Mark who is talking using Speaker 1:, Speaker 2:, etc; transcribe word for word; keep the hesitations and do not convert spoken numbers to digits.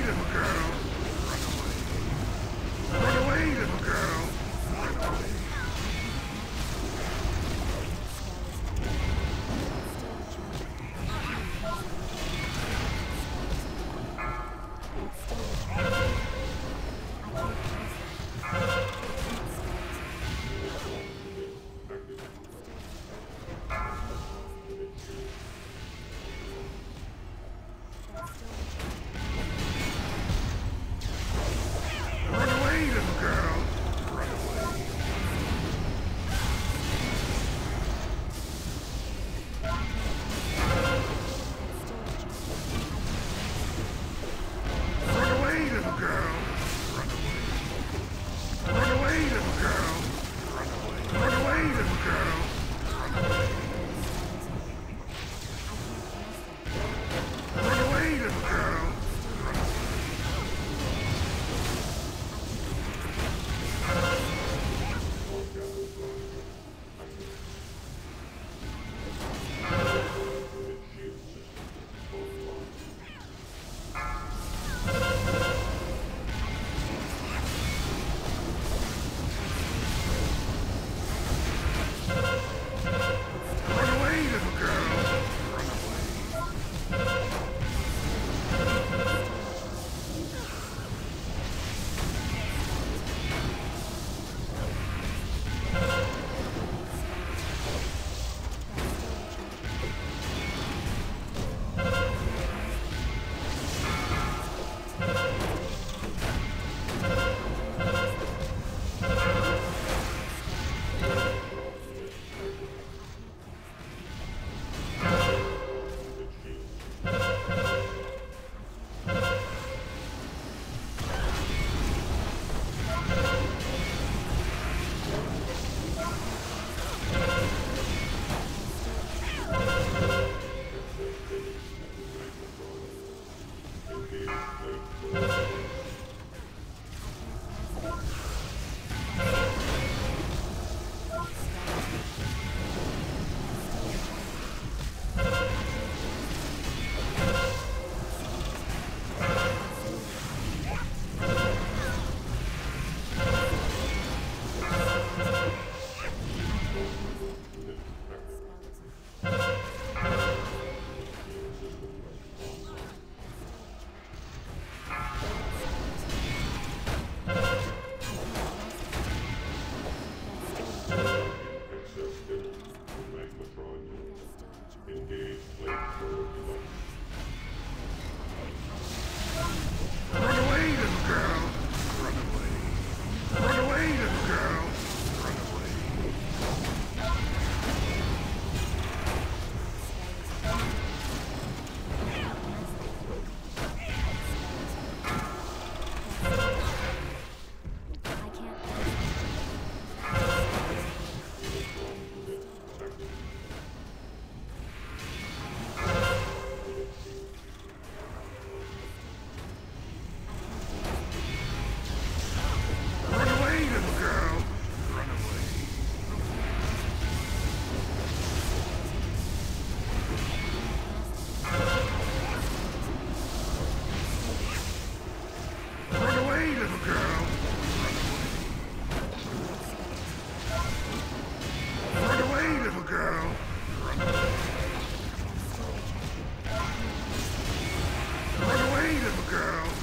Speaker 1: little girl. Run away. Run away, little girl. Run away. Run away, little girl. Run away. Run away, little girl. Run away. Run away, little girl. Run away. Run away, little girl. Run away. Run away, little girl. Run away. Run away, little girl. Run away. Run away, little girl. Run away. Run away, little girl. Run away. Run away, little girl. Run away. Run away, little girl. Run away. Run away, little girl. Run away. Run away, little girl.